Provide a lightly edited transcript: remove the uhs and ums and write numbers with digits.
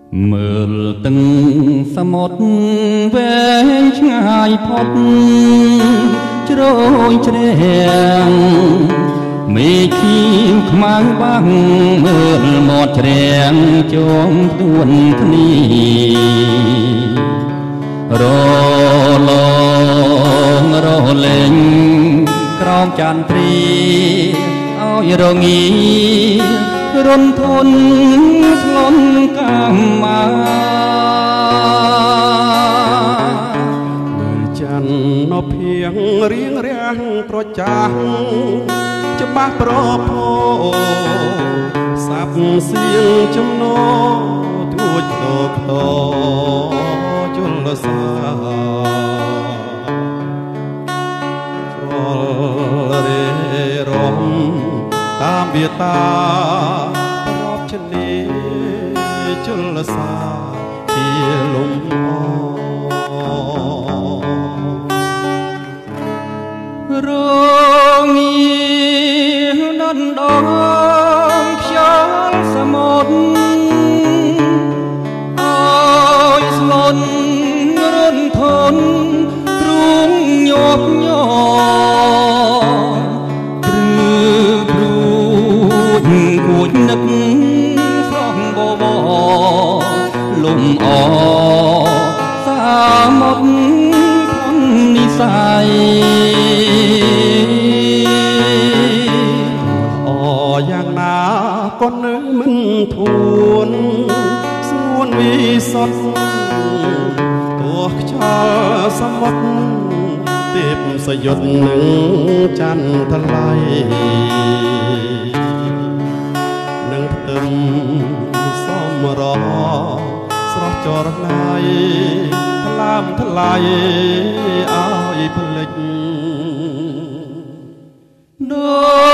មើលទឹកសមុទ្រវែងឆ្ងាយផុតជ្រោយជ្រាំងមេឃីវខ្មៅបាំងមើលមាត់ជ្រាំងជុំទួនគ្នារលងរលែងក្រោមចន្ទ្រីឲ្យរងារន្ធធនស្លន់កម្មាមើលច័ន្ទនៅភៀងរៀងរាំងប្រចាំងច្បាស់ប្រផោសាប់សៀងចំណោទួចតកតជលសាស្រលរេរំតាមវាតាប្រອບជនីជលសាជាលំអរងាដណ្ដងខ្យល់សមុទ្រឲ្យស្លន់រន្ធធនទ្រូងញាប់ញ័រព្រឺព្រួចគួចនឹកស្រស់បបលំអសាមុទ្រផុននិស័យយ៉ាងណាក៏នៅមិនធួនស្ងួនវិសុទ្ធទោះខ្យល់សមុទ្រទេពសយុទ្ធនឹងច័ន្ទថ្លៃនឹងផ្ទឹមសមរស្រស់ចរណៃថ្លើមថ្លៃឲ្យភ្លេច